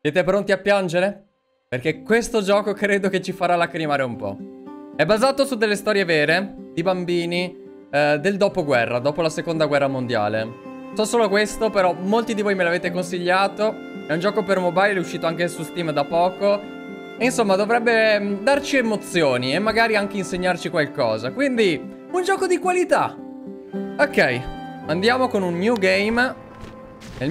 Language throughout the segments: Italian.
Siete pronti a piangere? Perché questo gioco credo che ci farà lacrimare un po'. È basato su delle storie vere di bambini del dopoguerra, dopo la seconda guerra mondiale. So solo questo, però molti di voi me l'avete consigliato. È un gioco per mobile, è uscito anche su Steam da poco. E insomma dovrebbe darci emozioni e magari anche insegnarci qualcosa. Quindi un gioco di qualità. Ok, andiamo con un new game. Nel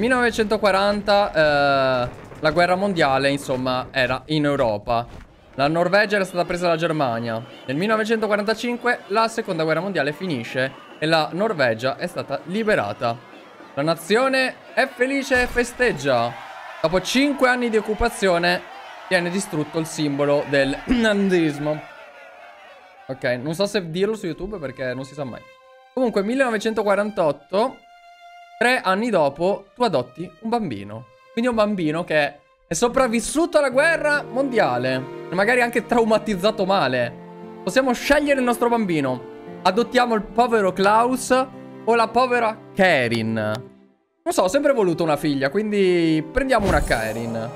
1940 la guerra mondiale, insomma, era in Europa. La Norvegia era stata presa dalla Germania. Nel 1945 la seconda guerra mondiale finisce e la Norvegia è stata liberata. La nazione è felice e festeggia. Dopo 5 anni di occupazione viene distrutto il simbolo del nazismo. Ok, non so se dirlo su YouTube perché non si sa mai. Comunque 1948, 3 anni dopo, tu adotti un bambino. Quindi un bambino che è sopravvissuto alla guerra mondiale e magari anche traumatizzato male. Possiamo scegliere il nostro bambino. Adottiamo il povero Klaus o la povera Karin. Non so, ho sempre voluto una figlia, quindi prendiamo una Karin.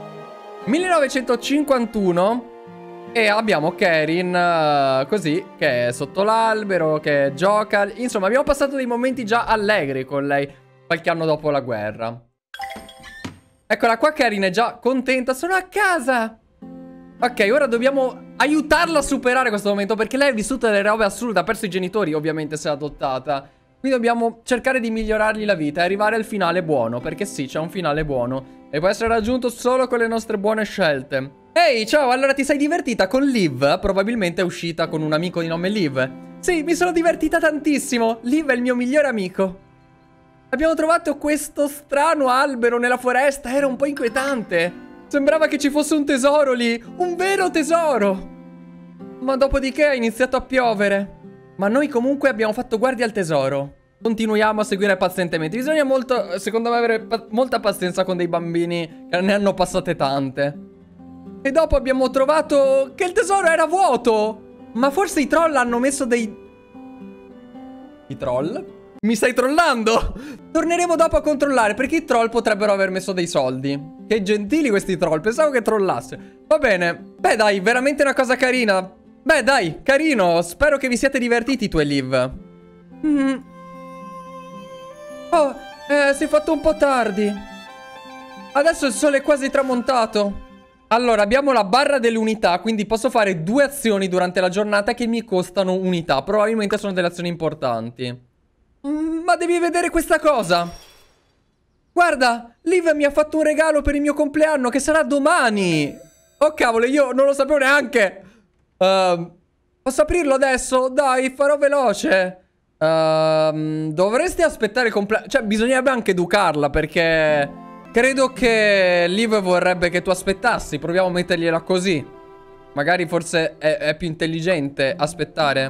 1951 e abbiamo Karin così, che è sotto l'albero, che gioca. Insomma, abbiamo passato dei momenti già allegri con lei qualche anno dopo la guerra. Eccola qua, Karin è già contenta. Sono a casa. Ok, ora dobbiamo aiutarla a superare questo momento, perché lei ha vissuto delle robe assurde. Ha perso i genitori, ovviamente, se è adottata. Quindi dobbiamo cercare di migliorargli la vita e arrivare al finale buono. Perché sì, c'è un finale buono e può essere raggiunto solo con le nostre buone scelte. Ehi, ciao, allora ti sei divertita con Liv? Probabilmente è uscita con un amico di nome Liv. Sì, mi sono divertita tantissimo. Liv è il mio migliore amico. Abbiamo trovato questo strano albero nella foresta. Era un po' inquietante. Sembrava che ci fosse un tesoro lì. Un vero tesoro. Ma dopodiché è iniziato a piovere. Ma noi comunque abbiamo fatto guardia al tesoro. Continuiamo a seguire pazientemente. Bisogna molto, secondo me, avere molta pazienza con dei bambini che ne hanno passate tante. E dopo abbiamo trovato che il tesoro era vuoto. Ma forse i troll hanno messo dei... I troll? Mi stai trollando? Torneremo dopo a controllare, perché i troll potrebbero aver messo dei soldi. Che gentili questi troll, pensavo che trollasse. Va bene. Beh dai, veramente una cosa carina. Beh dai, carino. Spero che vi siate divertiti tu e Liv. Oh, si è fatto un po' tardi. Adesso il sole è quasi tramontato. Allora, abbiamo la barra delle unità, quindi posso fare 2 azioni durante la giornata che mi costano unità. Probabilmente sono delle azioni importanti. Ma devi vedere questa cosa. Guarda, Liv mi ha fatto un regalo per il mio compleanno che sarà domani. Oh cavolo, io non lo sapevo neanche. Posso aprirlo adesso? Dai, farò veloce. Dovresti aspettare il compleanno. Cioè, bisognerebbe anche educarla, perché credo che Liv vorrebbe che tu aspettassi. Proviamo a mettergliela così. Magari forse è più intelligente aspettare.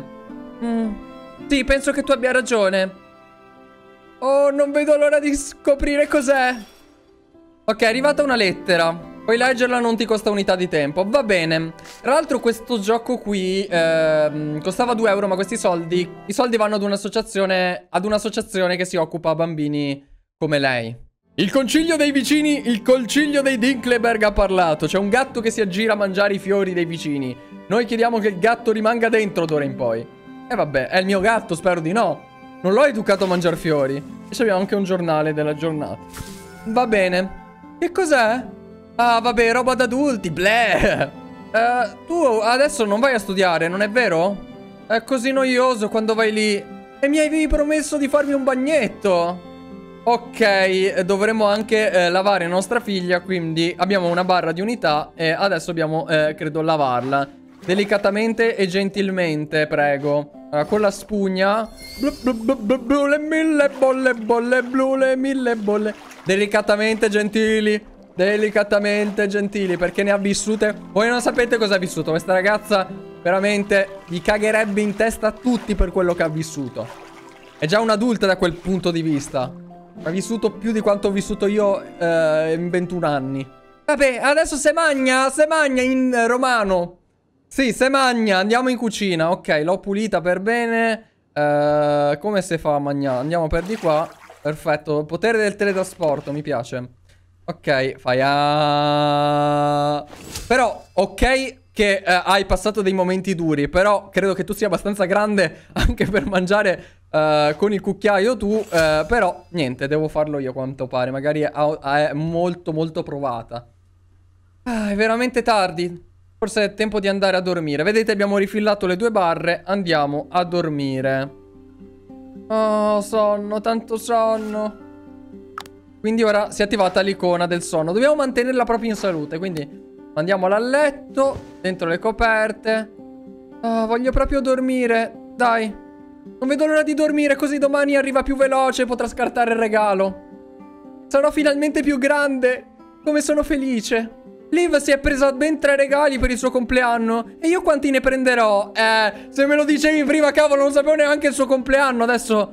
Sì, penso che tu abbia ragione. Oh, non vedo l'ora di scoprire cos'è. Ok, è arrivata una lettera. Puoi leggerla, non ti costa unità di tempo. Va bene. Tra l'altro questo gioco qui costava 2 euro, ma questi soldi... I soldi vanno ad un'associazione che si occupa a bambini come lei. Il concilio dei vicini, il concilio dei Dinkleberg ha parlato. C'è un gatto che si aggira a mangiare i fiori dei vicini. Noi chiediamo che il gatto rimanga dentro d'ora in poi. E vabbè, è il mio gatto, spero di no. Non l'ho educato a mangiare fiori. E abbiamo anche un giornale della giornata. Va bene. Che cos'è? Ah, vabbè, roba da adulti. Bleh. Tu adesso non vai a studiare, non è vero? È così noioso quando vai lì. E mi avevi promesso di farmi un bagnetto. Ok, dovremmo anche lavare nostra figlia. Quindi abbiamo una barra di unità e adesso dobbiamo, credo, lavarla delicatamente e gentilmente, prego. Con la spugna. Blu, le 1000 bolle, bolle blu, le 1000 bolle. Delicatamente gentili. Delicatamente gentili, perché ne ha vissute. Voi non sapete cosa ha vissuto. Questa ragazza veramente gli cagherebbe in testa a tutti per quello che ha vissuto. È già un'adulta da quel punto di vista. Ha vissuto più di quanto ho vissuto io in 21 anni. Vabbè, adesso se magna in romano. Sì, se magna, andiamo in cucina. Ok, l'ho pulita per bene. Come si fa a mangiare? Andiamo per di qua. Perfetto, potere del teletrasporto, mi piace. Ok, fai Però, ok che hai passato dei momenti duri, però credo che tu sia abbastanza grande anche per mangiare con il cucchiaio tu, però niente, devo farlo io a quanto pare, magari è molto molto provata. Ah, è veramente tardi, forse è tempo di andare a dormire. Vedete, abbiamo rifillato le 2 barre, andiamo a dormire. Oh, sonno, tanto sonno. Quindi ora si è attivata l'icona del sonno. Dobbiamo mantenerla proprio in salute, quindi mandiamola a letto, dentro le coperte. Oh, voglio proprio dormire, dai. Non vedo l'ora di dormire, così domani arriva più veloce e potrà scartare il regalo. Sarò finalmente più grande. Come sono felice. Liv si è presa ben 3 regali per il suo compleanno. E io quanti ne prenderò? Se me lo dicevi prima, cavolo, non sapevo neanche il suo compleanno. Adesso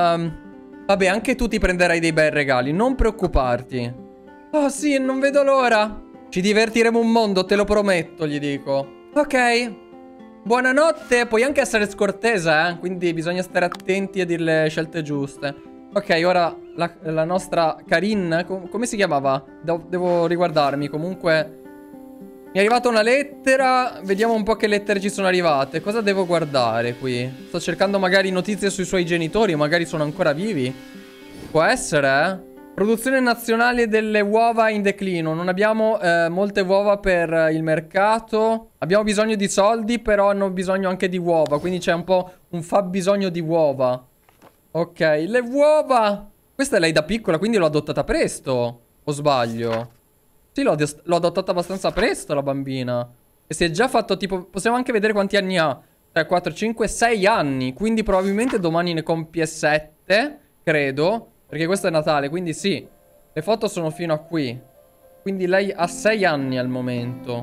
vabbè, anche tu ti prenderai dei bei regali, non preoccuparti. Oh sì, non vedo l'ora. Ci divertiremo un mondo, te lo prometto, gli dico. Ok. Buonanotte, puoi anche essere scortese, quindi bisogna stare attenti a dire le scelte giuste. Ok, ora la nostra Karin, come si chiamava? Devo riguardarmi, comunque mi è arrivata una lettera, vediamo un po' che lettere ci sono arrivate. Cosa devo guardare qui? Sto cercando magari notizie sui suoi genitori, magari sono ancora vivi. Può essere, Produzione nazionale delle uova in declino. Non abbiamo molte uova per il mercato. Abbiamo bisogno di soldi, però hanno bisogno anche di uova. Quindi c'è un po' un fabbisogno di uova. Ok, le uova. Questa è lei da piccola, quindi l'ho adottata presto. O sbaglio? Sì, l'ho adottata abbastanza presto la bambina. E si è già fatto tipo... Possiamo anche vedere quanti anni ha. 3, 4, 5, 6 anni. Quindi probabilmente domani ne compie 7, credo. Perché questo è Natale, quindi sì. Le foto sono fino a qui. Quindi lei ha 6 anni al momento.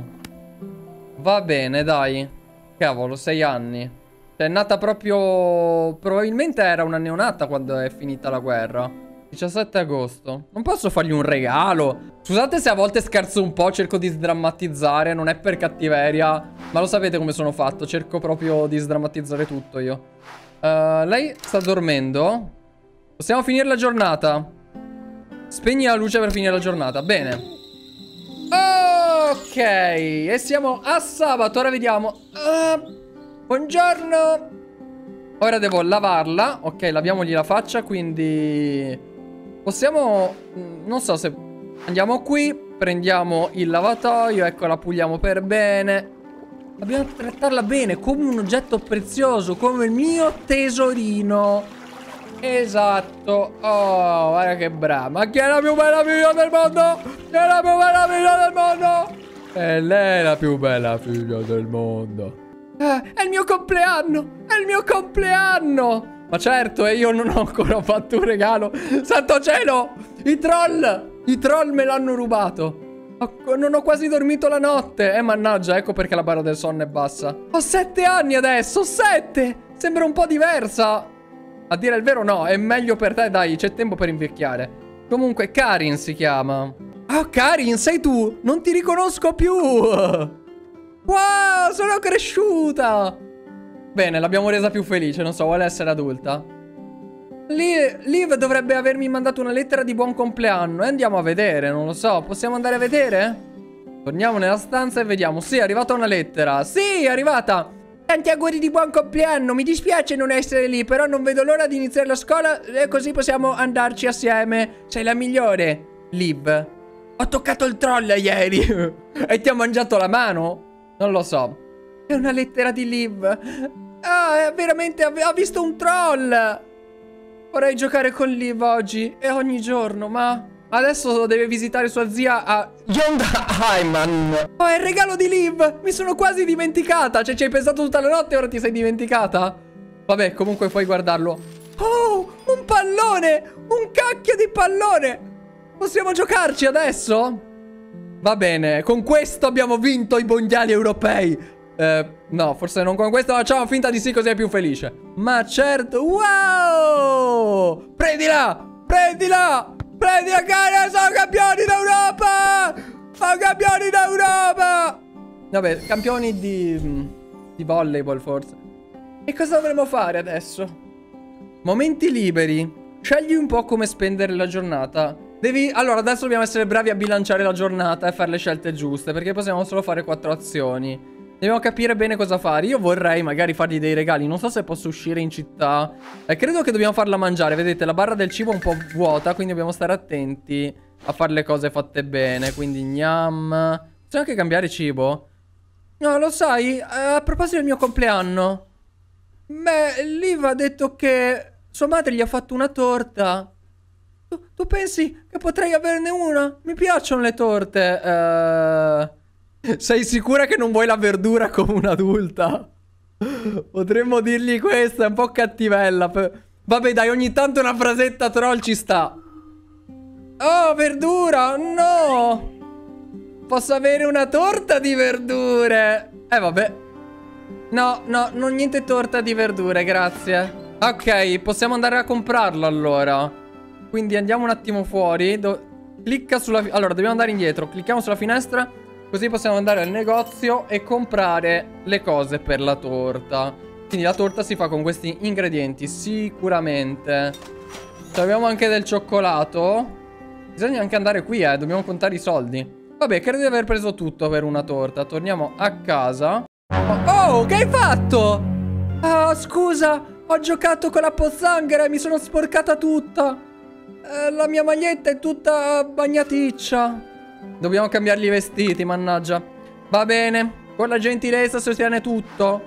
Va bene, dai. Cavolo, 6 anni. Cioè è nata proprio... Probabilmente era una neonata quando è finita la guerra. 17 agosto. Non posso fargli un regalo. Scusate se a volte scherzo un po', cerco di sdrammatizzare. Non è per cattiveria, ma lo sapete come sono fatto. Cerco proprio di sdrammatizzare tutto io. Lei sta dormendo. Possiamo finire la giornata. Spegni la luce per finire la giornata. Bene. Ok. E siamo a sabato. Ora vediamo. Buongiorno. Ora devo lavarla. Ok, laviamogli la faccia, quindi... Possiamo... Non so se... Andiamo qui, prendiamo il lavatoio, ecco, la puliamo per bene. Dobbiamo trattarla bene, come un oggetto prezioso, come il mio tesorino. Esatto. Oh, guarda che brava. Ma chi è la più bella figlia del mondo? Chi è la più bella figlia del mondo? E lei è la più bella figlia del mondo. È il mio compleanno! È il mio compleanno! Ma certo, e io non ho ancora fatto un regalo. Santo cielo! I troll! I troll me l'hanno rubato. Non ho quasi dormito la notte. Mannaggia, ecco perché la barra del sonno è bassa. Ho 7 anni adesso, 7! Sembra un po' diversa. A dire il vero no, è meglio per te, dai, c'è tempo per invecchiare. Comunque, Karin si chiama. Oh, Karin, sei tu? Non ti riconosco più. Wow, sono cresciuta. Bene, l'abbiamo resa più felice, non so, vuole essere adulta. Liv dovrebbe avermi mandato una lettera di buon compleanno e andiamo a vedere, non lo so. Possiamo andare a vedere? Torniamo nella stanza e vediamo. Sì, è arrivata una lettera. Sì, è arrivata. Tanti auguri di buon compleanno. Mi dispiace non essere lì, però non vedo l'ora di iniziare la scuola e così possiamo andarci assieme. Sei la migliore, Liv. Ho toccato il troll ieri e ti ha mangiato la mano? Non lo so. È una lettera di Liv. Ah, veramente ha visto un troll. Vorrei giocare con Liv oggi e ogni giorno, ma adesso deve visitare sua zia a Yondheimen. Oh, è il regalo di Liv. Mi sono quasi dimenticata. Cioè, ci hai pensato tutta la notte e ora ti sei dimenticata? Vabbè, comunque puoi guardarlo. Oh, un pallone. Un cacchio di pallone. Possiamo giocarci adesso? Va bene, con questo abbiamo vinto i mondiali europei. No, forse non con questo. Facciamo finta di sì, così è più felice. Ma certo. Wow! Prendila! Prendila! Prendila, cara! Sono campioni d'Europa! Sono campioni d'Europa! Vabbè, campioni di volleyball forse. E cosa dovremo fare adesso? Momenti liberi. Scegli un po' come spendere la giornata. Allora, adesso dobbiamo essere bravi a bilanciare la giornata e fare le scelte giuste, perché possiamo solo fare 4 azioni. Dobbiamo capire bene cosa fare. Io vorrei magari fargli dei regali. Non so se posso uscire in città. Credo che dobbiamo farla mangiare. Vedete, la barra del cibo è un po' vuota, quindi dobbiamo stare attenti a fare le cose fatte bene. Quindi gnam. Possiamo anche cambiare cibo? No, lo sai, a proposito del mio compleanno. Beh, Liv ha detto che sua madre gli ha fatto una torta. Tu pensi che potrei averne una? Mi piacciono le torte. Sei sicura che non vuoi la verdura come un'adulta? Potremmo dirgli questa, è un po' cattivella. Vabbè, dai, ogni tanto una frasetta troll ci sta. Oh, verdura, no! Posso avere una torta di verdure? Vabbè. No, non niente torta di verdure, grazie. Ok, possiamo andare a comprarlo allora. Quindi andiamo un attimo fuori. Clicca sulla... Allora, dobbiamo andare indietro. Clicchiamo sulla finestra. Così possiamo andare al negozio e comprare le cose per la torta. Quindi la torta si fa con questi ingredienti, sicuramente. Abbiamo anche del cioccolato. Bisogna anche andare qui, dobbiamo contare i soldi. Vabbè, credo di aver preso tutto per una torta. Torniamo a casa. Oh, che hai fatto? Ah, scusa, ho giocato con la pozzanghera e mi sono sporcata tutta. La mia maglietta è tutta bagnaticcia. Dobbiamo cambiargli i vestiti, mannaggia. Va bene, con la gentilezza si ottiene tutto.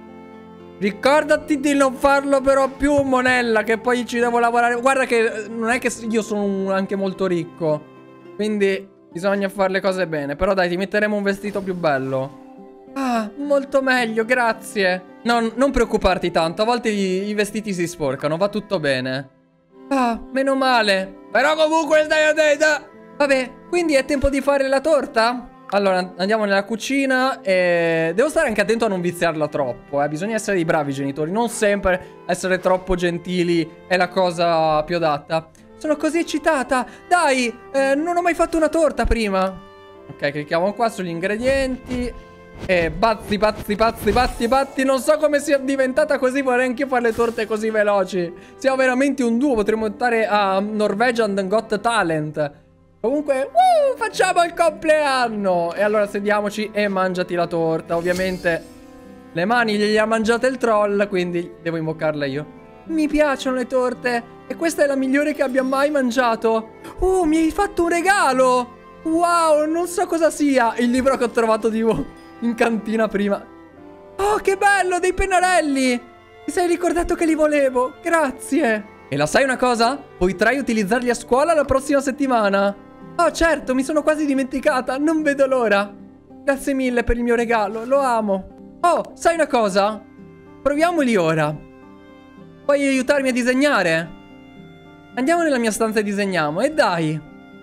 Ricordati di non farlo però più, Monella, che poi ci devo lavorare. Guarda che non è che io sono anche molto ricco, quindi bisogna fare le cose bene. Però dai, ti metteremo un vestito più bello. Ah, molto meglio, grazie. No, non preoccuparti tanto, a volte i vestiti si sporcano, va tutto bene. Ah, meno male. Però comunque stai attenta. Vabbè, quindi è tempo di fare la torta? Allora, andiamo nella cucina e... Devo stare anche attento a non viziarla troppo, Bisogna essere dei bravi genitori. Non sempre essere troppo gentili è la cosa più adatta. Sono così eccitata. Dai, non ho mai fatto una torta prima. Ok, clicchiamo qua sugli ingredienti. E bazzi, pazzi, pazzi, pazzi, pazzi. Non so come sia diventata così. Vorrei anche fare le torte così veloci. Siamo veramente un duo. Potremmo andare a Norwegian Got Talent. Comunque, facciamo il compleanno. E allora sediamoci e mangiati la torta. Ovviamente le mani gliele ha mangiate il troll, quindi devo imboccarla io. Mi piacciono le torte e questa è la migliore che abbia mai mangiato. Oh, mi hai fatto un regalo. Wow, non so cosa sia. Il libro che ho trovato in cantina prima. Oh, che bello, dei pennarelli. Ti sei ricordato che li volevo. Grazie. E la sai una cosa? Potrai utilizzarli a scuola la prossima settimana. Oh, certo, mi sono quasi dimenticata. Non vedo l'ora. Grazie mille per il mio regalo, lo amo. Oh, sai una cosa? Proviamoli ora. Puoi aiutarmi a disegnare? Andiamo nella mia stanza e disegniamo. E dai.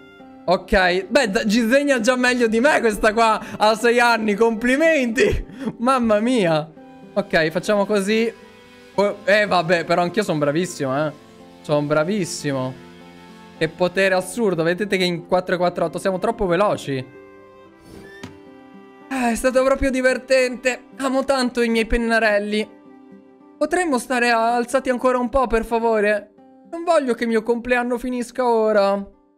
Ok, beh, disegna già meglio di me questa qua. Ha 6 anni, complimenti. Mamma mia. Ok, facciamo così. Vabbè, però anch'io sono bravissimo, Sono bravissimo. Che potere assurdo. Vedete che in 448 siamo troppo veloci. È stato proprio divertente. Amo tanto i miei pennarelli. Potremmo stare alzati ancora un po', per favore? Non voglio che il mio compleanno finisca ora.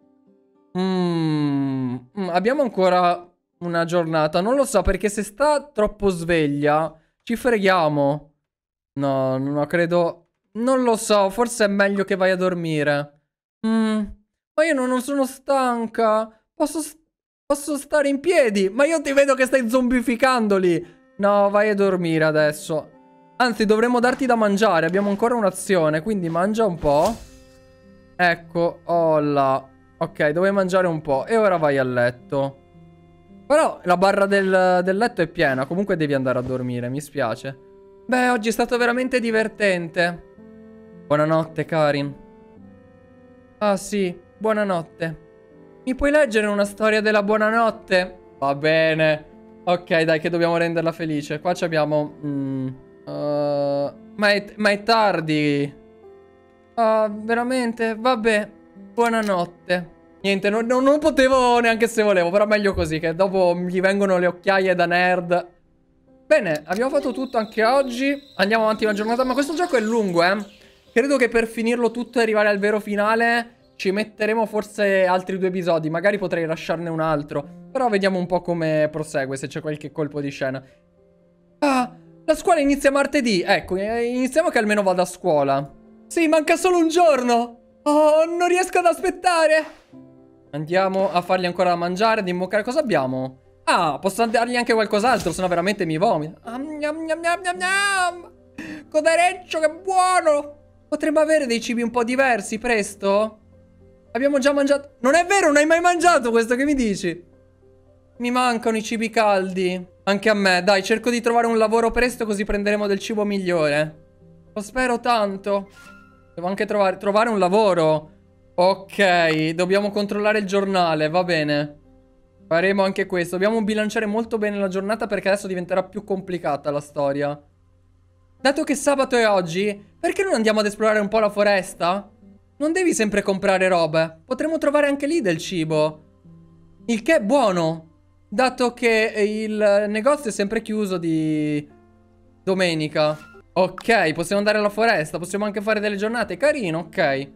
Abbiamo ancora una giornata. Non lo so, perché se sta troppo sveglia ci freghiamo. No, credo. Non lo so, forse è meglio che vai a dormire. Ma io non sono stanca. Posso stare in piedi. Ma io ti vedo che stai zombificandoli. No, vai a dormire adesso. Anzi, dovremmo darti da mangiare. Abbiamo ancora un'azione, quindi mangia un po'. Ecco, oh là. Ok, dovevi mangiare un po'. E ora vai a letto. Però la barra del letto è piena. Comunque devi andare a dormire, mi spiace. Beh, oggi è stato veramente divertente. Buonanotte, Karin. Ah sì, buonanotte. Mi puoi leggere una storia della buonanotte? Va bene. Ok, dai, che dobbiamo renderla felice. Qua abbiamo... ma è tardi. Ah, veramente? Vabbè. Buonanotte. Niente, non potevo neanche se volevo. Però meglio così, che dopo gli vengono le occhiaie da nerd. Bene, abbiamo fatto tutto anche oggi. Andiamo avanti una giornata. Ma questo gioco è lungo, Credo che per finirlo tutto e arrivare al vero finale ci metteremo forse altri 2 episodi. Magari potrei lasciarne un altro. Però vediamo un po' come prosegue, se c'è qualche colpo di scena. Ah, la scuola inizia martedì. Ecco, iniziamo che almeno vado a scuola. Sì, manca solo un giorno. Oh, non riesco ad aspettare. Andiamo a fargli ancora da mangiare, ad imboccare. Cosa abbiamo? Ah, posso dargli anche qualcos'altro, sennò veramente mi vomito. Codereccio, che buono. Potremmo avere dei cibi un po' diversi, presto? Abbiamo già mangiato. Non è vero, non hai mai mangiato questo, che mi dici? Mi mancano i cibi caldi. Anche a me, dai, cerco di trovare un lavoro presto, così prenderemo del cibo migliore. Lo spero tanto. Devo anche trovare un lavoro. Ok, dobbiamo controllare il giornale, va bene. Faremo anche questo. Dobbiamo bilanciare molto bene la giornata, perché adesso diventerà più complicata la storia. Dato che sabato è oggi, perché non andiamo ad esplorare un po' la foresta? Non devi sempre comprare robe. Potremmo trovare anche lì del cibo. Il che è buono, dato che il negozio è sempre chiuso di domenica. Ok, possiamo andare alla foresta. Possiamo anche fare delle giornate. Carino, ok.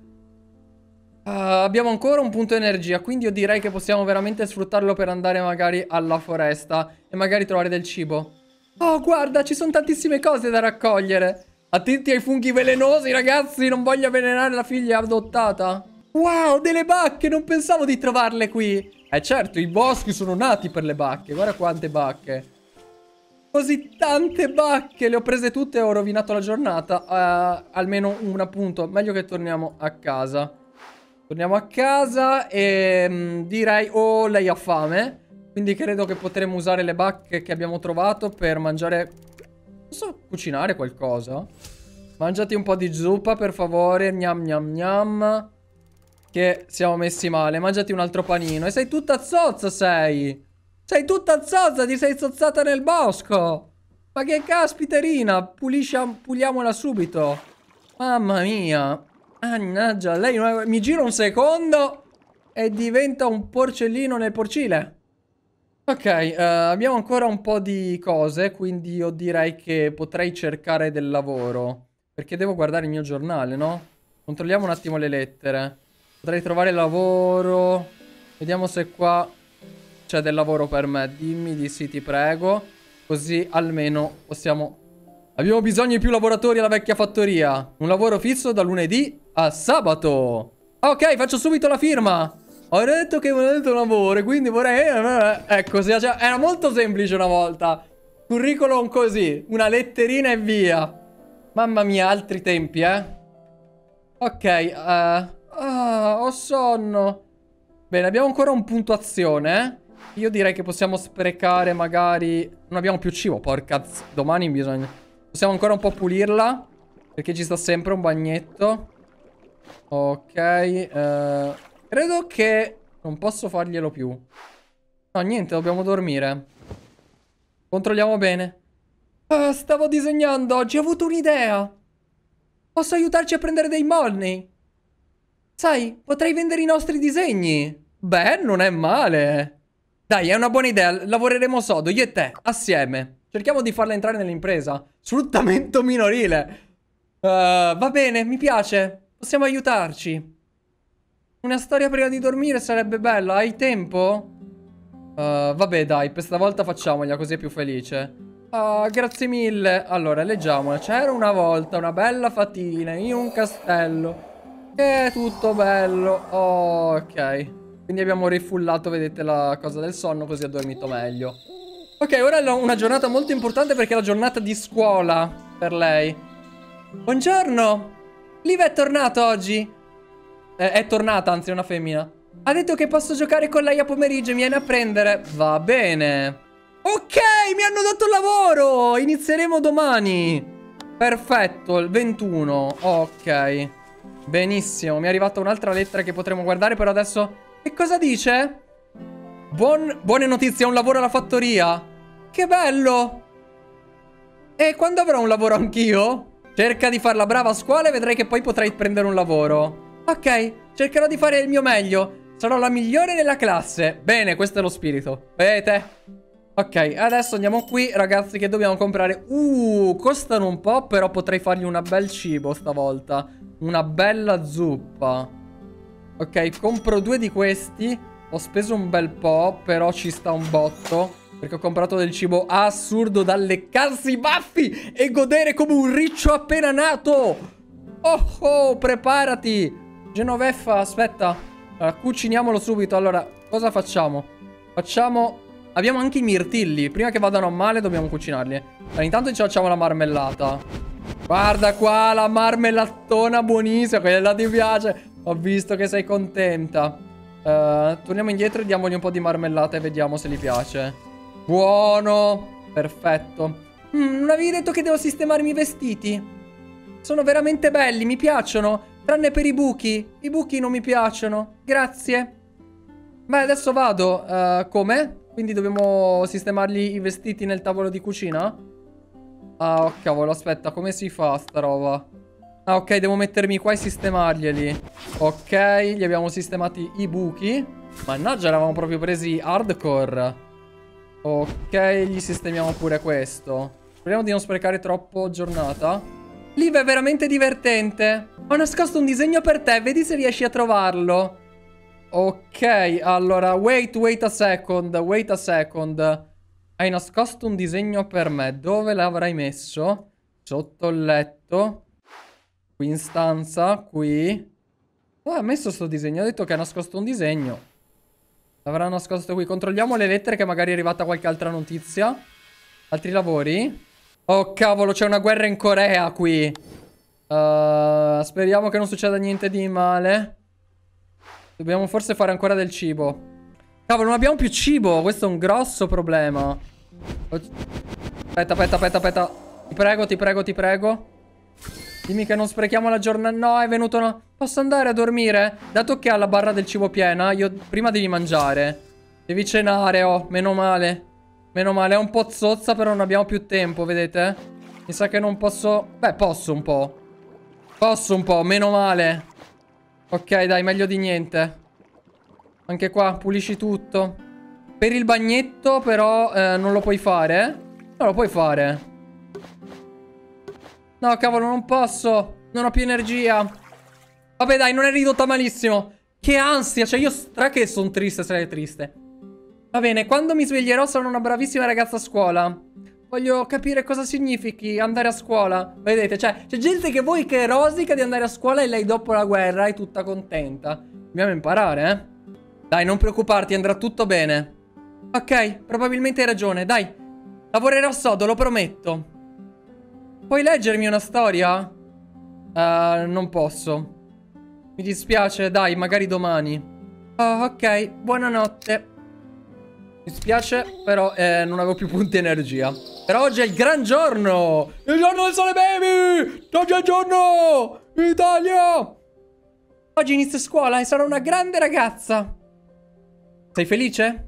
Abbiamo ancora un punto energia, quindi io direi che possiamo veramente sfruttarlo per andare magari alla foresta e magari trovare del cibo. Oh, guarda, ci sono tantissime cose da raccogliere. Attenti ai funghi velenosi, ragazzi, non voglio avvelenare la figlia adottata. Wow, delle bacche, non pensavo di trovarle qui. Certo, i boschi sono nati per le bacche. Guarda quante bacche. Così tante bacche. Le ho prese tutte e ho rovinato la giornata. Almeno un appunto. Meglio che torniamo a casa. Torniamo a casa e direi... Oh, lei ha fame. Quindi credo che potremo usare le bacche che abbiamo trovato per mangiare... Posso cucinare qualcosa? Mangiati un po' di zuppa, per favore. Gnam gnam gnam. Che siamo messi male. Mangiati un altro panino. E sei tutta zozza, sei. Sei tutta zozza, ti sei zozzata nel bosco. Ma che caspiterina. Puliamola subito. Mamma mia. Mannaggia, lei mi gira un secondo e diventa un porcellino nel porcile. Ok, abbiamo ancora un po' di cose, quindi io direi che potrei cercare del lavoro. Perché devo guardare il mio giornale, no? Controlliamo un attimo le lettere. Potrei trovare lavoro. Vediamo se qua c'è del lavoro per me. Dimmi di sì, ti prego. Così almeno possiamo... Abbiamo bisogno di più lavoratori alla vecchia fattoria. Un lavoro fisso da lunedì a sabato. Ok, faccio subito la firma. Ho detto che volete un lavoro, quindi vorrei... Ecco, era molto semplice una volta. Curriculum così, una letterina e via. Mamma mia, altri tempi, Ok, ho sonno. Bene, abbiamo ancora un punto azione. Io direi che possiamo sprecare magari... Non abbiamo più cibo, porca domani bisogna... Possiamo ancora un po' pulirla, perché ci sta sempre un bagnetto. Ok, credo che non posso farglielo più. No, niente, dobbiamo dormire. Controlliamo bene. Stavo disegnando oggi, ho avuto un'idea. Posso aiutarci a prendere dei money? Sai, potrei vendere i nostri disegni. Beh, non è male. Dai, è una buona idea, lavoreremo sodo, io e te, assieme. Cerchiamo di farla entrare nell'impresa. Sfruttamento minorile. Va bene, mi piace. Possiamo aiutarci. Una storia prima di dormire sarebbe bella. Hai tempo? Vabbè, dai, per stavolta facciamogliela, così è più felice. Grazie mille. Allora, leggiamola. C'era una volta una bella fatina in un castello. È tutto bello. Ok. Quindi abbiamo rifullato, vedete, la cosa del sonno, così ha dormito meglio. Ok, ora è una giornata molto importante perché è la giornata di scuola per lei. Buongiorno. Liv è tornato oggi. È tornata, anzi è una femmina. Ha detto che posso giocare con lei a pomeriggio e mi viene a prendere. Va bene. Ok, mi hanno dato lavoro. Inizieremo domani. Perfetto, il 21. Ok. Benissimo, mi è arrivata un'altra lettera che potremo guardare, però adesso... Che cosa dice? Buone notizie, un lavoro alla fattoria. Che bello. E quando avrò un lavoro anch'io? Cerca di farla brava a scuola e vedrai che poi potrai prendere un lavoro. Ok, cercherò di fare il mio meglio. Sarò la migliore nella classe. Bene, questo è lo spirito. Vedete? Ok, adesso andiamo qui, ragazzi, che dobbiamo comprare. Costano un po', però potrei fargli un bel cibo stavolta. Una bella zuppa. Ok, compro 2 di questi. Ho speso un bel po', però ci sta un botto. Perché ho comprato del cibo assurdo da leccarsi i baffi e godere come un riccio appena nato. Oh, oh, preparati. Genoveffa, aspetta. Allora, cuciniamolo subito. Allora, cosa facciamo? Abbiamo anche i mirtilli. Prima che vadano a male dobbiamo cucinarli. Allora, intanto ci facciamo la marmellata. Guarda qua la marmellattona buonissima. Quella ti piace. Ho visto che sei contenta. Torniamo indietro e diamogli un po' di marmellata e vediamo se gli piace. Buono. Perfetto. Non avevi detto che devo sistemarmi i vestiti? Sono veramente belli, mi piacciono. Tranne per i buchi. I buchi non mi piacciono. Grazie. Beh, adesso vado. Come? Quindi dobbiamo sistemargli i vestiti nel tavolo di cucina? Ah, oh, cavolo, aspetta, come si fa sta roba? Ah, ok, devo mettermi qua e sistemarglieli. Ok, gli abbiamo sistemati i buchi. Mannaggia, eravamo proprio presi hardcore. Ok, gli sistemiamo pure questo. Speriamo di non sprecare troppo giornata. Liv è veramente divertente. Ho nascosto un disegno per te, vedi se riesci a trovarlo. Ok, allora, wait a second. Hai nascosto un disegno per me. Dove l'avrai messo? Sotto il letto. Qui in stanza, qui. Dove ha messo sto disegno? Ha detto che ha nascosto un disegno. L'avrà nascosto qui. Controlliamo le lettere che magari è arrivata qualche altra notizia. Altri lavori? Oh cavolo, c'è una guerra in Corea qui. Speriamo che non succeda niente di male. Dobbiamo forse fare ancora del cibo. Cavolo, non abbiamo più cibo. Questo è un grosso problema. Aspetta. Ti prego. Dimmi che non sprechiamo la giornata. No, è venuto no. Posso andare a dormire? Dato che ha la barra del cibo piena, prima devi mangiare. Devi cenare, oh, meno male. Meno male, è un po' zozza, però non abbiamo più tempo, vedete? Mi sa che non posso... Beh, posso un po'. Meno male. Ok, dai, meglio di niente. Anche qua, pulisci tutto. Per il bagnetto, però, non lo puoi fare? Non lo puoi fare. No, cavolo, non posso. Non ho più energia. Vabbè, dai, non è ridotta malissimo. Che ansia, cioè io che sono triste, sarei triste. Va bene, quando mi sveglierò sarò una bravissima ragazza a scuola. Voglio capire cosa significhi andare a scuola. Vedete, cioè, c'è gente che voi che rosica di andare a scuola e lei dopo la guerra è tutta contenta. Dobbiamo imparare, eh? Dai, non preoccuparti, andrà tutto bene. Ok, probabilmente hai ragione, dai. Lavorerò sodo, lo prometto. Puoi leggermi una storia? Non posso. Mi dispiace, dai, magari domani. Oh, ok, buonanotte. Mi spiace, però non avevo più punti energia. Però oggi è il gran giorno! Il giorno del sole, baby! Oggi è il giorno! Italia! Oggi inizio scuola e sarò una grande ragazza. Sei felice?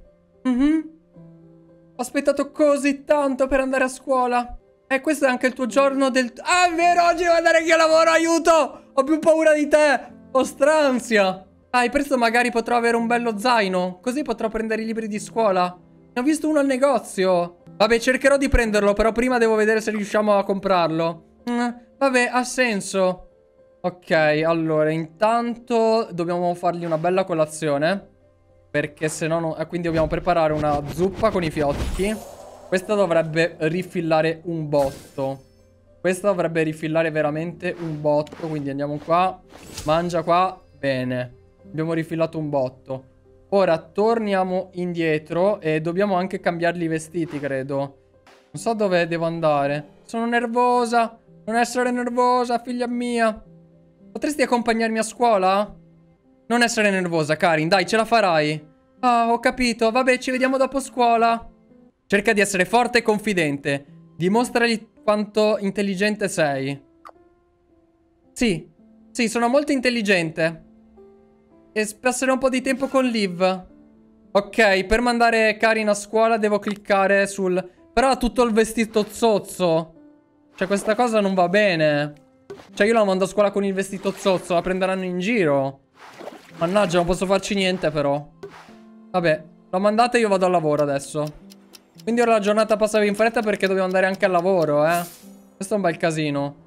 Ho aspettato così tanto per andare a scuola. E questo è anche il tuo giorno del... Ah, è vero, oggi devo andare anche a lavoro, aiuto! Ho più paura di te! Ho stranzia! Dai, presto magari potrò avere un bello zaino. Così potrò prendere i libri di scuola. Ne ho visto uno al negozio. Vabbè, cercherò di prenderlo, però prima devo vedere se riusciamo a comprarlo. Vabbè, ha senso. Ok, allora, intanto dobbiamo fargli una bella colazione. Perché se no... quindi dobbiamo preparare una zuppa con i fiocchi. Questa dovrebbe rifillare un botto. Questa dovrebbe rifillare veramente un botto. Quindi andiamo qua. Mangia qua. Bene. Abbiamo rifillato un botto. Ora torniamo indietro. E dobbiamo anche cambiargli i vestiti, credo. Non so dove devo andare. Sono nervosa. Non essere nervosa, figlia mia. Potresti accompagnarmi a scuola? Non essere nervosa, Karin. Dai, ce la farai. Ah, ho capito. Vabbè, ci vediamo dopo scuola. Cerca di essere forte e confidente. Dimostragli quanto intelligente sei. Sì, sono molto intelligente. E passerò un po' di tempo con Liv. Ok, per mandare Karin a scuola devo cliccare sul... Però ha tutto il vestito zozzo. Cioè questa cosa non va bene. Cioè io la mando a scuola con il vestito zozzo. La prenderanno in giro. Mannaggia, non posso farci niente però. Vabbè, l'ho mandata e io vado al lavoro adesso. Quindi ora la giornata passa in fretta perché dobbiamo andare anche al lavoro, eh. Questo è un bel casino.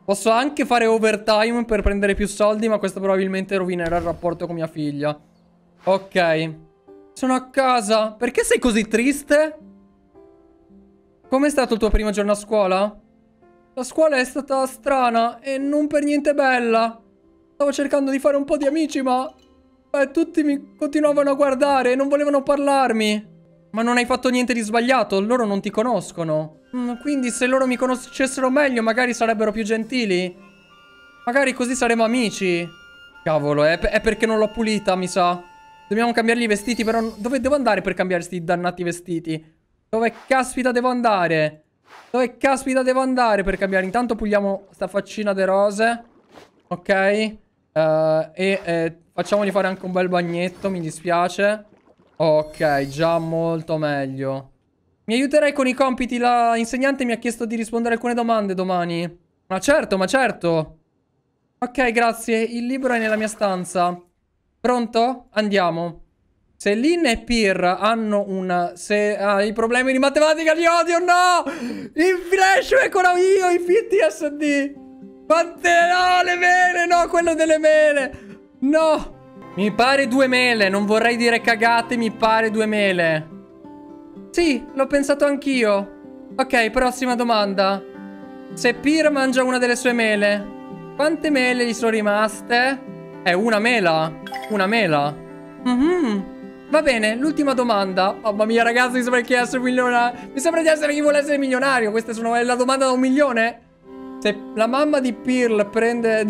Posso anche fare overtime per prendere più soldi, ma questo probabilmente rovinerà il rapporto con mia figlia. Ok. Sono a casa. Perché sei così triste? Com'è stato il tuo primo giorno a scuola? La scuola è stata strana e non per niente bella. Stavo cercando di fare un po' di amici, ma tutti mi continuavano a guardare e non volevano parlarmi. Ma non hai fatto niente di sbagliato, loro non ti conoscono. Quindi se loro mi conoscessero meglio, magari sarebbero più gentili. Magari così saremo amici. Cavolo, è perché non l'ho pulita, mi sa. Dobbiamo cambiargli i vestiti, però dove devo andare per cambiare questi dannati vestiti? Dove caspita devo andare? Dove caspita devo andare per cambiare? Intanto puliamo sta faccina de rose. Ok. Facciamogli fare anche un bel bagnetto, mi dispiace. Ok, già molto meglio. Mi aiuterai con i compiti? La insegnante mi ha chiesto di rispondere a alcune domande domani. Ma certo, ma certo. Ok, grazie. Il libro è nella mia stanza. Pronto? Andiamo. Se Lynn e Peer hanno se i problemi di matematica li odio, no! Il flashback ora io, i PTSD. Quante no, le mele, no, quello delle mele. No. Mi pare 2 mele, non vorrei dire cagate, mi pare 2 mele. Sì, l'ho pensato anch'io. Ok, prossima domanda. Se Peer mangia una delle sue mele, quante mele gli sono rimaste? Una mela. Una mela. Va bene, l'ultima domanda. Mamma mia, ragazzi, mi sembra di essere milionario. Mi sembra di essere chi vuole essere milionario. Questa è la domanda da 1 milione. Se la mamma di Peer prende...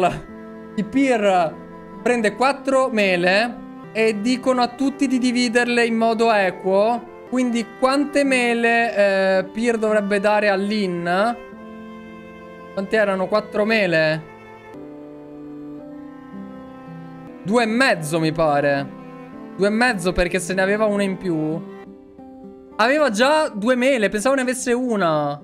prende 4 mele e dicono a tutti di dividerle in modo equo, quindi quante mele Peer dovrebbe dare a Lynn? Quante erano? 4 mele? 2,5 mi pare. 2,5 perché se ne aveva una in più. Aveva già 2 mele, pensavo ne avesse una.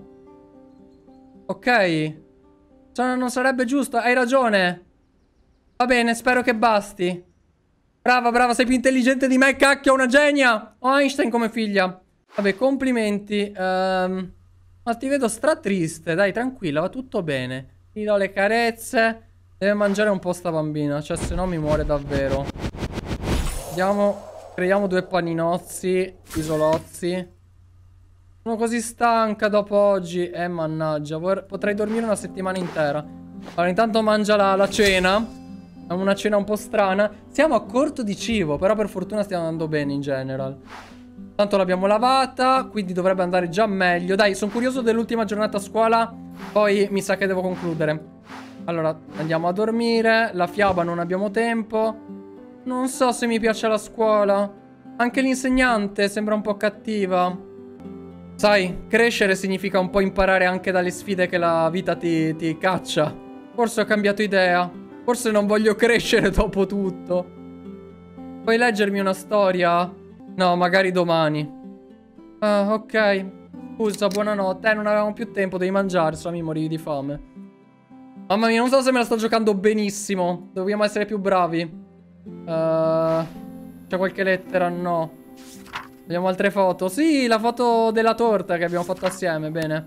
Ok. Cioè, non sarebbe giusto, hai ragione. Va bene, spero che basti. Brava, brava, sei più intelligente di me, cacchio, una genia. Ho Einstein come figlia. Vabbè, complimenti. Ma ti vedo triste, dai, tranquilla, va tutto bene. Ti do le carezze. Deve mangiare un po' sta bambina, cioè se no mi muore davvero. Andiamo, creiamo 2 paninozzi, isolozzi. Sono così stanca dopo oggi. Mannaggia, potrei dormire una settimana intera. Allora, intanto mangia la cena. È una cena un po' strana. Siamo a corto di cibo, però per fortuna stiamo andando bene in general. Tanto l'abbiamo lavata, quindi dovrebbe andare già meglio. Dai, sono curioso dell'ultima giornata a scuola. Poi mi sa che devo concludere. Allora, andiamo a dormire. La fiaba non abbiamo tempo. Non so se mi piace la scuola. Anche l'insegnante sembra un po' cattiva. Sai, crescere significa un po' imparare anche dalle sfide che la vita ti caccia. Forse ho cambiato idea. Forse non voglio crescere dopo tutto. Puoi leggermi una storia? No, magari domani. Ah, ok. Scusa, buonanotte. Non avevamo più tempo, devi mangiare, se no mi morivi di fame. Mamma mia, non so se me la sto giocando benissimo. Dobbiamo essere più bravi. C'è qualche lettera? No. Vediamo altre foto. Sì, la foto della torta che abbiamo fatto assieme, bene.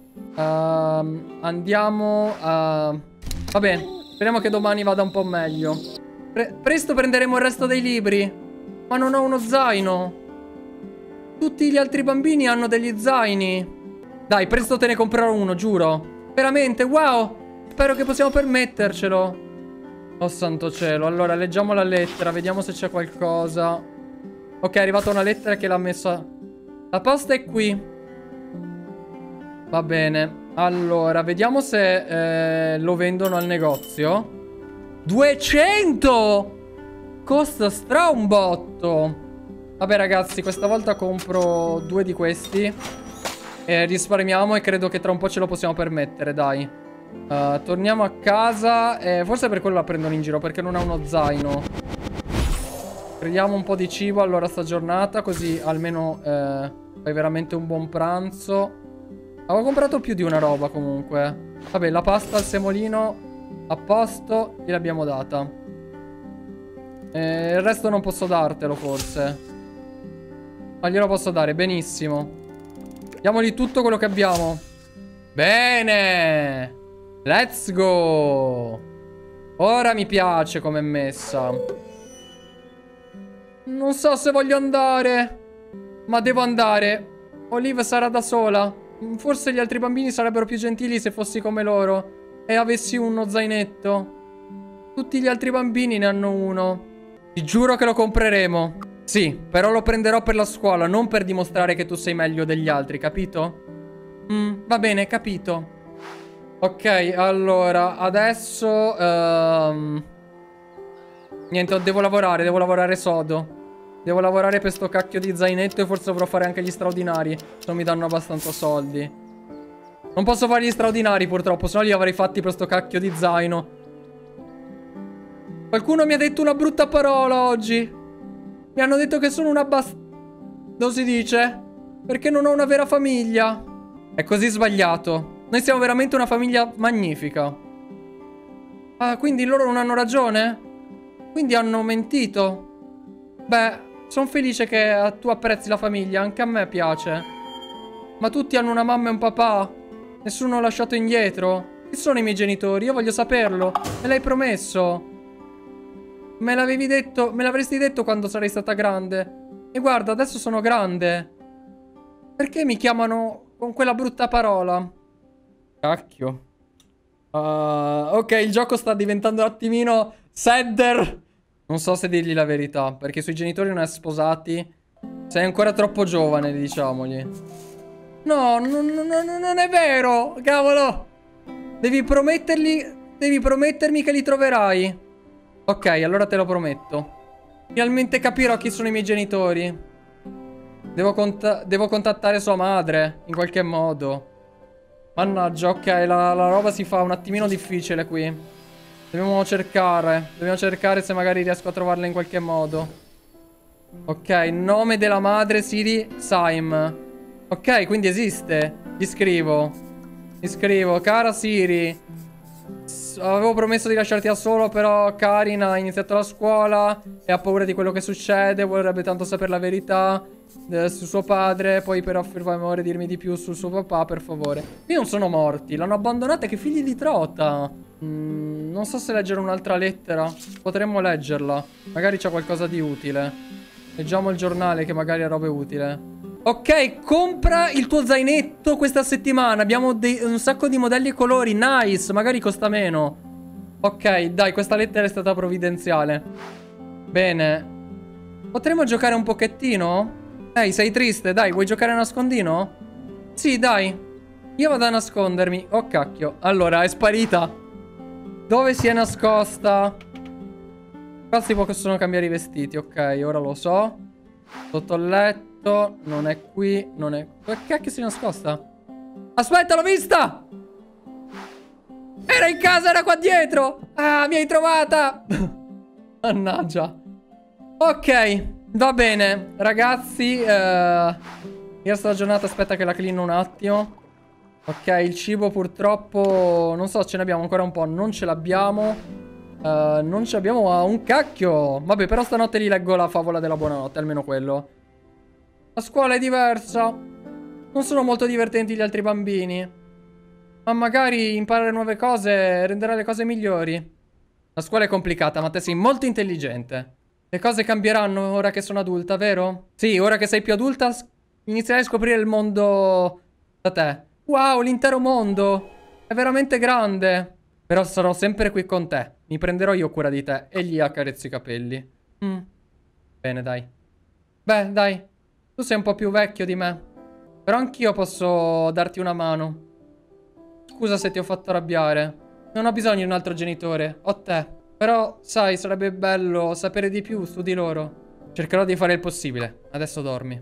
Andiamo a... Vabbè, speriamo che domani vada un po' meglio. Presto prenderemo il resto dei libri. Ma non ho uno zaino. Tutti gli altri bambini hanno degli zaini. Dai, presto te ne comprerò uno, giuro. Veramente, wow. Spero che possiamo permettercelo. Oh santo cielo. Allora, leggiamo la lettera, vediamo se c'è qualcosa. Ok, è arrivata una lettera che l'ha messa. La posta è qui. Va bene. Allora, vediamo se lo vendono al negozio. 200! Costa stra un botto. Vabbè ragazzi, questa volta compro 2 di questi. Risparmiamo e credo che tra un po' ce lo possiamo permettere, dai. Torniamo a casa. Forse per quello la prendono in giro, perché non ha uno zaino. Prendiamo un po' di cibo allora sta giornata, così almeno fai veramente un buon pranzo. Avevo comprato più di una roba comunque. Vabbè, la pasta al semolino a posto, gliel'abbiamo data. Il resto non posso dartelo forse. Ma glielo posso dare, benissimo. Diamogli tutto quello che abbiamo. Bene. Let's go. Ora mi piace come è messa. Non so se voglio andare, ma devo andare. Olive sarà da sola. Forse gli altri bambini sarebbero più gentili se fossi come loro e avessi uno zainetto. Tutti gli altri bambini ne hanno uno. Ti giuro che lo compreremo. Sì, però lo prenderò per la scuola, non per dimostrare che tu sei meglio degli altri, capito? Va bene, capito. Ok, allora, adesso... niente, devo lavorare sodo. Devo lavorare per sto cacchio di zainetto e forse dovrò fare anche gli straordinari. Se non mi danno abbastanza soldi. Non posso fare gli straordinari purtroppo, se no li avrei fatti per sto cacchio di zaino. Qualcuno mi ha detto una brutta parola oggi. Mi hanno detto che sono una non si dice? Perché non ho una vera famiglia. È così sbagliato. Noi siamo veramente una famiglia magnifica. Ah, quindi loro non hanno ragione? Quindi hanno mentito. Beh, sono felice che tu apprezzi la famiglia. Anche a me piace. Ma tutti hanno una mamma e un papà. Nessuno l'ha lasciato indietro. Chi sono i miei genitori? Io voglio saperlo. Me l'hai promesso. Me l'avevi detto, me l'avresti detto quando sarei stata grande. E guarda, adesso sono grande. Perché mi chiamano con quella brutta parola? Cacchio. Ok, il gioco sta diventando un attimino sadder. Non so se dirgli la verità, perché i suoi genitori non è sposati. Sei ancora troppo giovane, diciamogli. No, non è vero, cavolo. Devi promettermi che li troverai. Ok, allora te lo prometto. Finalmente capirò chi sono i miei genitori. Devo contattare sua madre, in qualche modo. Mannaggia, ok, la roba si fa un attimino difficile qui. Dobbiamo cercare se magari riesco a trovarla in qualche modo. Ok, nome della madre, Siri, Saim. Ok, quindi esiste. Gli scrivo, cara Siri, avevo promesso di lasciarti da solo, però Karin ha iniziato la scuola e ha paura di quello che succede, vorrebbe tanto sapere la verità su suo padre, poi però per favore dirmi di più sul suo papà, per favore. Qui non sono morti, l'hanno abbandonata, che figli di trota. Non so se leggere un'altra lettera. Potremmo leggerla, magari c'è qualcosa di utile. Leggiamo il giornale che magari ha roba utile. Ok, compra il tuo zainetto questa settimana. Abbiamo un sacco di modelli e colori. Nice, magari costa meno. Ok, dai, questa lettera è stata provvidenziale. Bene. Potremmo giocare un pochettino? Ehi, sei triste? Dai, vuoi giocare a nascondino? Sì, dai. Io vado a nascondermi. Oh, cacchio. Allora, è sparita. Dove si è nascosta? Qua si possono cambiare i vestiti. Ok, ora lo so. Sotto il letto. Non è qui. Non è... Dove cacchio si è nascosta? Aspetta, l'ho vista! Era in casa, era qua dietro! Ah, mi hai trovata! Mannaggia. Ok, va bene. Ragazzi, il resto della giornata aspetta che la clean un attimo. Ok, il cibo purtroppo... Non so, ce ne abbiamo ancora un po'. Non ce l'abbiamo. Non ce l'abbiamo un cacchio. Vabbè, però stanotte gli leggo la favola della buonanotte, almeno quello. La scuola è diversa. Non sono molto divertenti gli altri bambini. Ma magari imparare nuove cose renderà le cose migliori. La scuola è complicata, ma te sei molto intelligente. Le cose cambieranno ora che sono adulta, vero? Sì, ora che sei più adulta inizierai a scoprire il mondo da te. Wow, l'intero mondo! È veramente grande. Però sarò sempre qui con te. Mi prenderò io cura di te e gli accarezzo i capelli. Bene, dai. Beh, dai. Tu sei un po' più vecchio di me. Però anch'io posso darti una mano. Scusa se ti ho fatto arrabbiare. Non ho bisogno di un altro genitore. Ho te. Però, sai, sarebbe bello sapere di più su di loro. Cercherò di fare il possibile. Adesso dormi.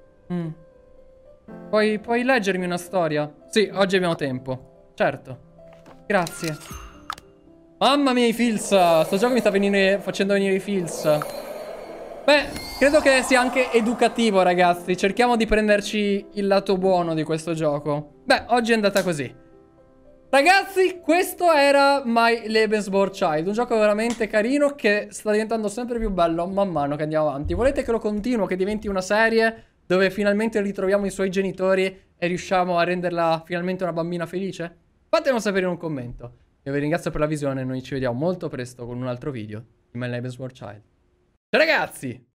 Puoi leggermi una storia? Sì, oggi abbiamo tempo. Certo. Grazie. Mamma mia, i feels. Sto gioco mi sta facendo venire i feels. Beh, credo che sia anche educativo, ragazzi. Cerchiamo di prenderci il lato buono di questo gioco. Beh, oggi è andata così. Ragazzi, questo era My Lebensborn Child. Un gioco veramente carino che sta diventando sempre più bello man mano che andiamo avanti. Volete che lo continuo, che diventi una serie dove finalmente ritroviamo i suoi genitori e riusciamo a renderla finalmente una bambina felice? Fatemelo sapere in un commento. Io vi ringrazio per la visione. Noi ci vediamo molto presto con un altro video di My Name is War Child. Ciao ragazzi!